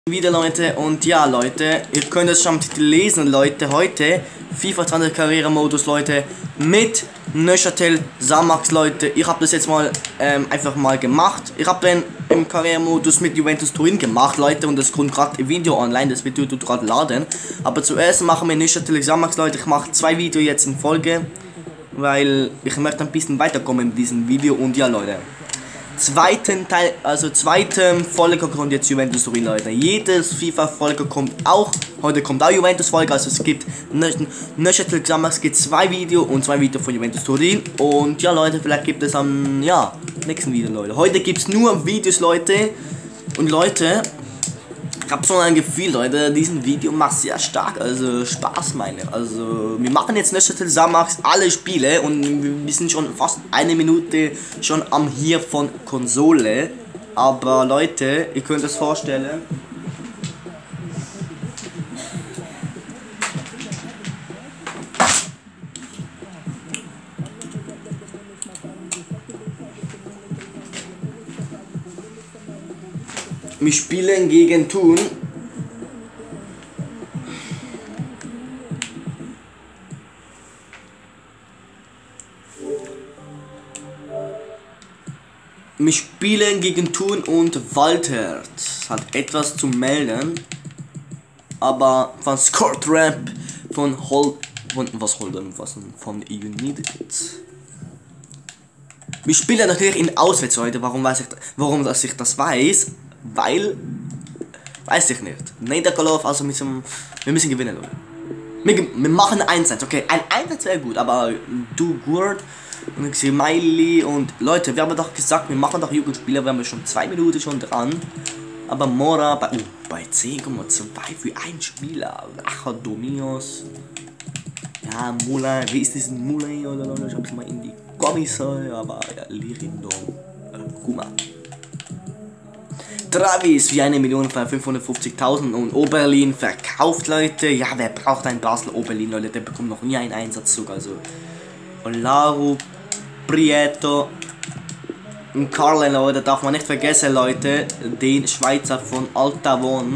Wieder Leute, und ja Leute, ihr könnt es schon am Titel lesen, Leute, heute FIFA 20 Karrieremodus, Leute, mit Neuchâtel Xamax, Leute. Ich habe das jetzt mal einfach mal gemacht. Ich habe den im Karrieremodus mit Juventus Turin gemacht, Leute, und das kommt gerade ein Video online, das wird gerade laden. Aber zuerst machen wir Neuchâtel Xamax, Leute. Ich mache 2 Videos jetzt in Folge, weil ich möchte ein bisschen weiterkommen mit diesem Video. Und ja Leute, zweite Folge kommt jetzt Juventus Turin, Leute. Jedes FIFA-Folge kommt auch. Heute kommt auch Juventus-Folge. Also es gibt Neuchâtel Xamax, es gibt 2 Videos und 2 Videos von Juventus Turin. Und ja Leute, vielleicht gibt es am nächsten Video, Leute. Heute gibt es nur Videos, Leute. Und Leute, ich habe so ein Gefühl, Leute, diesen Video macht sehr stark, also Spaß meine. Also wir machen jetzt Neuchâtel Xamax alle Spiele und wir sind schon fast 1 Minute schon am hier von Konsole. Aber Leute, ihr könnt es vorstellen. Wir spielen gegen Thun. Wir spielen gegen Thun und Walter hat etwas zu melden. Aber von Scott Ramp von United. Wir spielen natürlich in Auswärts heute. Warum ich das weiß? Weil, weiß ich nicht. Niedergelauf, also wir müssen gewinnen, Leute. Wir machen 1-1, okay. Ein 1 wäre gut, aber du Gurt und Ximili und Leute, wir haben doch gesagt, wir machen doch Jugendspieler, wir haben schon 2 Minuten schon dran. Aber Mora bei 10,2 für einen Spieler. Ach, Dominios. Ja, Mula, wie ist diesen Mula hier, oder Leute? Ich hab's mal in die Kommissar, aber ja, Lirindom. Guck mal. Travis für 1.550.000 und Oberlin verkauft, Leute. Ja, wer braucht einen Basel Oberlin, Leute? Der bekommt noch nie einen Einsatzzug. Also Olaru, Prieto und Carlen, Leute, darf man nicht vergessen, Leute. Den Schweizer von Altavon.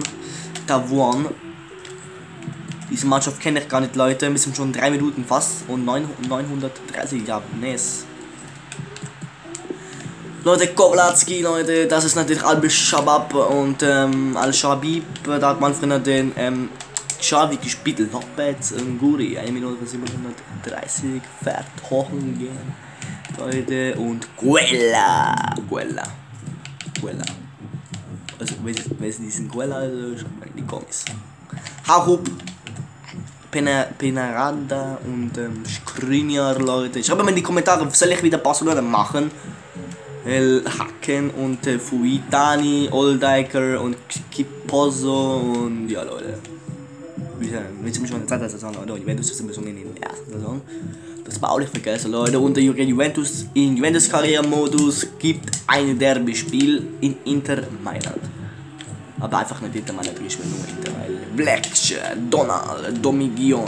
Diese Mannschaft kenne ich gar nicht, Leute. Wir sind schon 3 Minuten fast und 930 Japanes. Leute, Kowalski, Leute, das ist natürlich Al-Shabab und Al-Shabib, da hat man früher den Xavi gespielt, Lopez und Guri, 1 Minute 730 Vertochen, Leute, und Guella. Also, wer ist diesen Guella? Also, schaut mal in die Kommis. Harup, Penaranda und Skriniar, Leute. Schreibt mal in die Kommentare, soll ich wieder Barcelona machen? Hacken und Fuitani, Oldiker und Kiposo und ja Leute. Wir sind schon in der zweiten Saison, Leute. Juventus ist ein bisschen in der ersten Saison. Das war auch nicht vergessen, Leute. Und in Juventus Karrieremodus gibt ein Derby-Spiel in Inter Mailand. Aber einfach nicht Inter Mailand, wir spielen nur Inter, weil Blacksh, Donald, Domigion.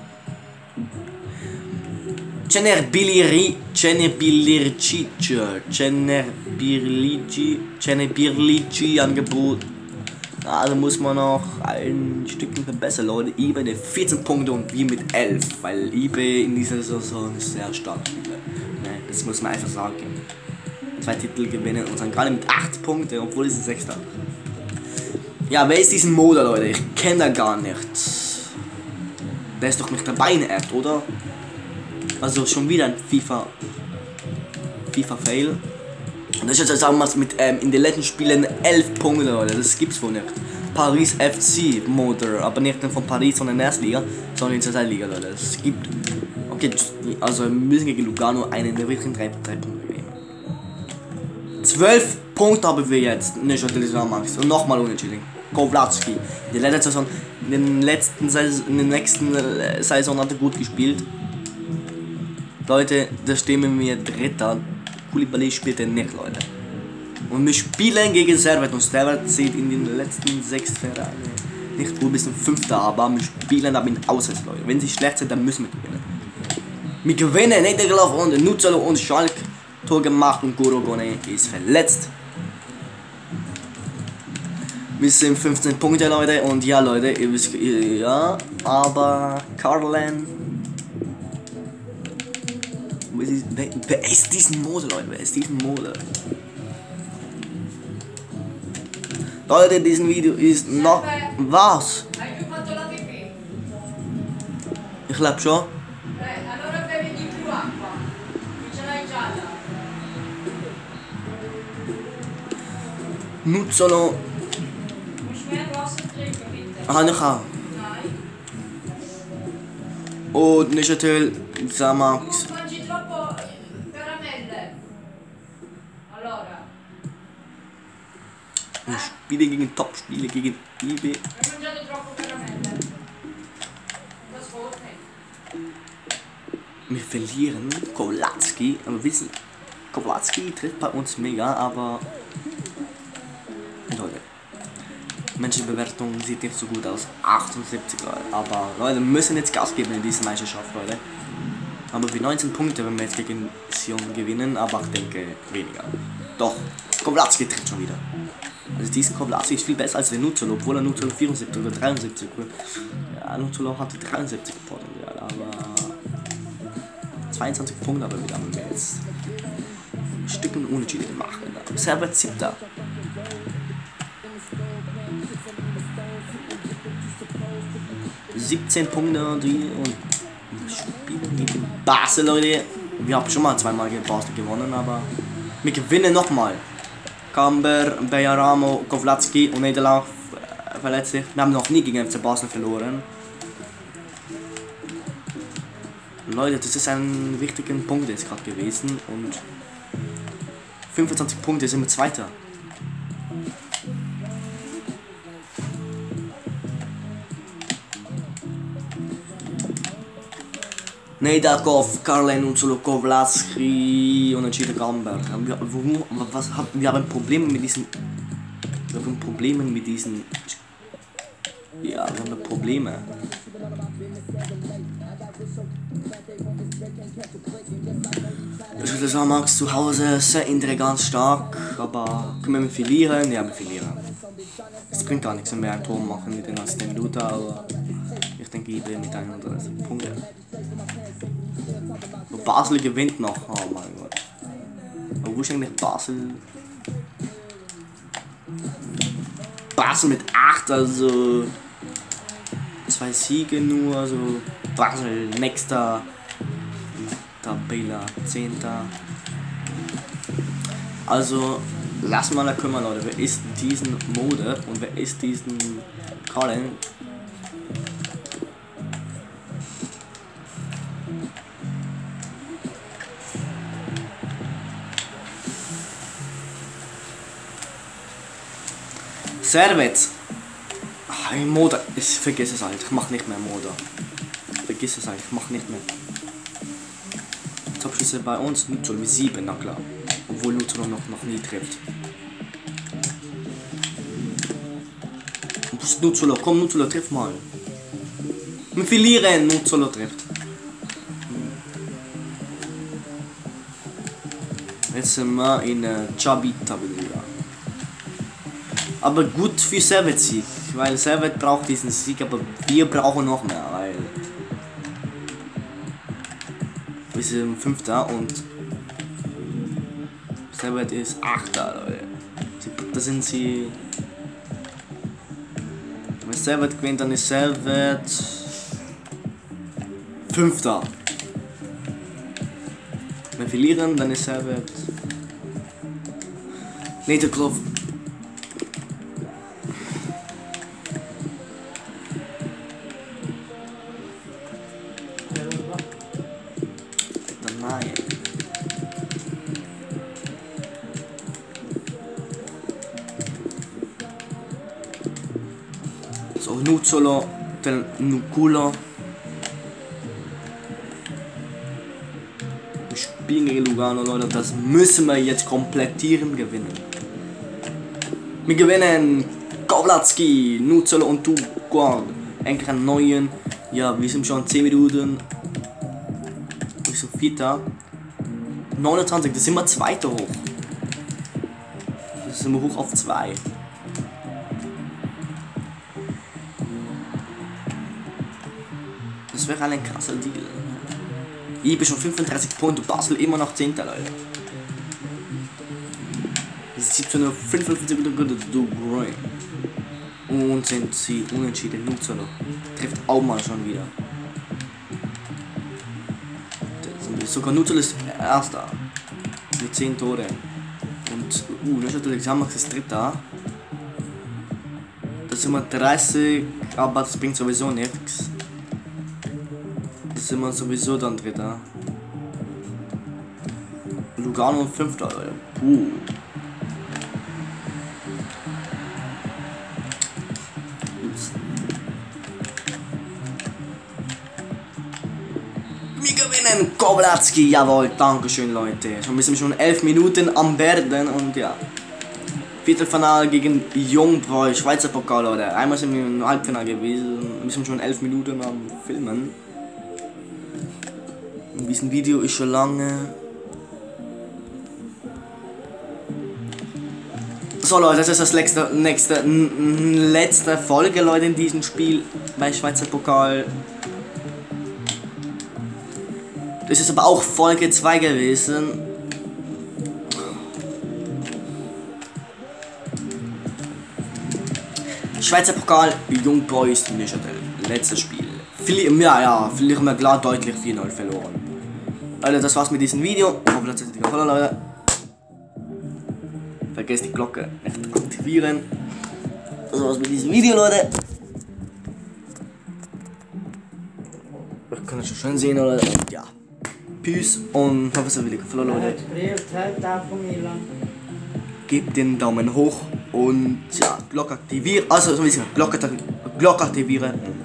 Cenebirlici Angebot. Also muss man noch ein Stückchen verbessern, Leute. eBay mit 14 Punkte und wir mit 11, weil eBay in dieser Saison ist sehr stark. Das muss man einfach sagen. 2 Titel gewinnen und dann gerade mit 8 Punkten, obwohl es ein 6. Ja, wer ist diesen Moder, Leute? Ich kenne da gar nicht. Der ist doch nicht dabei in der App, oder? Also schon wieder ein FIFA-Fail. Und das ist jetzt sagen wir mit in den letzten Spielen 11 Punkte, Leute. Das gibt's wohl nicht. Paris FC Motor, aber nicht von Paris, sondern in der Erstliga, sondern in der Zweitliga, Leute. Es gibt. Okay, also wir müssen gegen Lugano einen der wirklichen 3 Punkte geben. 12 Punkte haben wir jetzt. Neuchâtel Xamax. Und nochmal unentschieden. Kowalski. In der letzten Saison, in der nächsten Saison hat er gut gespielt. Leute, da stehen wir Dritter. Koulibaly spielt er nicht, Leute. Und wir spielen gegen Servet. Und Servet sieht in den letzten 6 Vereinen nicht gut, bis zum 5. Aber wir spielen aber in Auswärts, Leute. Wenn sie schlecht sind, dann müssen wir gewinnen. Wir gewinnen, nicht gelaufen und Nuzzolo und Schalk Tor gemacht und Gorogone ist verletzt. Wir sind 15 Punkte, Leute. Und ja, Leute, ihr wisst, ja, aber Carlen. Wer ist diesen Mode, Leute? Wer ist diesen Mode? Leute, diesen Video ist noch. Was? Hai più fatto la pipì? Ich glaube schon. Allora bevi di più acqua. Qui ce l'hai già là. Nuzzolo. Musst mehr Wasser trinken, bitte. Ah, ich auch. Nein. Und Neuchâtel, Xamax. Tu mangi troppo caramelle. Allora. Spiele gegen Top-Spiele gegen IB. Hai mangiato troppo caramelle. Das holt nicht. Wir verlieren Kowalski, aber wissen, Kowalski trifft bei uns mega, aber Leute, Menschenbewertung sieht nicht so gut aus, 78 Leute, aber Leute, wir müssen jetzt Gas geben in dieser Meisterschaft, Leute. Aber für 19 Punkte, wenn wir jetzt gegen Sion gewinnen, aber ich denke weniger. Doch, Kowalski trifft schon wieder. Also diesen Kowalski ist viel besser als der Nuzzolo, obwohl er Nuzzolo 74 oder 73 will. Ja, Nuzzolo hatte 73 Potenzial, aber 22 Punkte aber wieder haben wir jetzt Stücken Unentschieden machen. Server 7. 17 Punkte und wir spielen gegen Basel, Leute. Wir haben schon mal zweimal gegen Basel gewonnen, aber wir gewinnen nochmal. Camber, Bayaramo, Kowalski und Niederlach verletzt sich. Wir haben noch nie gegen FC Basel verloren. Leute, das ist ein wichtiger Punkt jetzt gerade gewesen und 25 Punkte sind wir Zweiter. Neidakov, Carlen und Solo Kowalski und entschieden Gamberg. Wir haben Probleme mit diesen. Wir haben Probleme mit diesen. Ja, wir haben Probleme. Ich würde sagen, Max zu Hause sehr intrigant stark, aber können wir verlieren? Ja, wir verlieren. Es bringt gar nichts, wenn wir ein Tor machen mit den ersten Minuten, aber ich denke, ich bin mit 31 Punkten. Basel gewinnt noch, oh mein Gott. Aber wo ist eigentlich Basel? Basel mit 8, also 2 Siege nur, also Basel nächster. Tabella 10. Also lass mal da kümmern, Leute. Wer ist diesen Mode und wer ist diesen Colin? Servet. Mode. Ich vergiss es halt. Ich mach nicht mehr Mode. Vergiss es halt. Ich mach nicht mehr. Abschlüsse bei uns Nuzzolo mit 7, na klar. Obwohl Nuzzolo noch nie trifft. Nuzzolo, komm Nuzzolo, triff mal. Wir verlieren, Nuzzolo trifft. Jetzt sind wir in Chabita wieder. Aber gut für Servet Sieg, weil Servet braucht diesen Sieg, aber wir brauchen noch mehr, weil wir sind 5. und Servet ist 8. Leute. Da sind sie. Wenn Servet gewinnt, dann ist Servet 5. Wenn wir verlieren, dann ist Servet Niederklopf. So, Nuzzolo del Nuculo. Wir spielen gegen Lugano, Leute. Das müssen wir jetzt komplettieren, gewinnen. Wir gewinnen Kowalski, Nuzzolo und Tuguan. Endlich einen neuen. Ja, wir sind schon 10 Minuten. Wir sind 4. 29, das sind wir 2. hoch. Das sind wir hoch auf 2. Das wäre ein krasser Deal. Ich bin schon 35 Punkte, Basel immer noch 10. Leute. 17 Uhr 55 Minuten du Green. Und sind sie unentschieden. Nutzer noch. Trifft auch mal schon wieder. Sogar Nutzer ist erster. Mit 10 Toren. Und Neuchâtel Xamax ist dritter. Das sind wir 30, aber das bringt sowieso nichts. Das sind wir sowieso dann dritter. Lugano 5. Wir gewinnen Koblatski, jawohl, dankeschön Leute. Wir sind schon 11 Minuten am werden und ja. Viertelfinale gegen Jungbräu, Schweizer Pokal, Leute. Einmal sind wir im Halbfinale gewesen. Wir sind schon 11 Minuten am Filmen. Und dieses Video ist schon lange. So Leute, das ist das letzte Folge, Leute, in diesem Spiel bei Schweizer Pokal. Das ist aber auch Folge 2 gewesen. Schweizer Pokal, Jungbräu ist nicht das letzte Spiel. Verlieren wir klar deutlich 4-0 verloren. Leute, das war's mit diesem Video. Ich hoffe, das hat euch gefallen, Leute. Vergesst die Glocke nicht aktivieren. Das war's mit diesem Video, Leute. Ich kann es schon schön sehen, Leute. Ja. Peace und hoffe, es hat euch gefallen, Leute. Gebt den Daumen hoch und ja, Glocke aktivieren. Also, Glocke aktivieren.